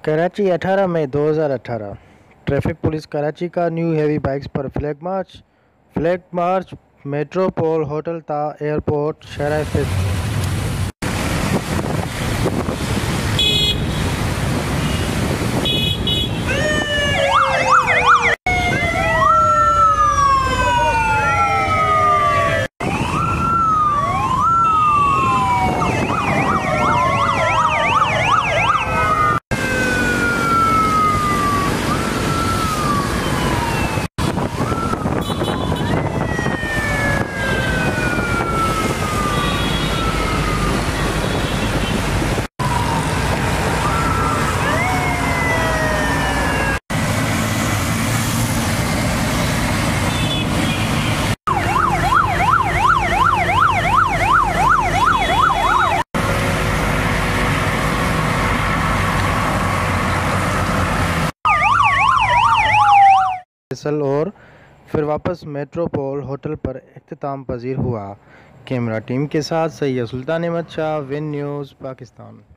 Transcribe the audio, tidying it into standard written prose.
कराची 18 मई 2018। Traffic police Karachi का new heavy bikes पर फ्लैग मार्च मेट्रोपोल होटल ता एयरपोर्ट शहर फिस्ट। और फिर वापस मेट्रोपोल होटल पर इख्तिताम पजीर हुआ। कैमरा टीम के साथ सैयद सुल्तान अहमद शाह, विन न्यूज़, पाकिस्तान।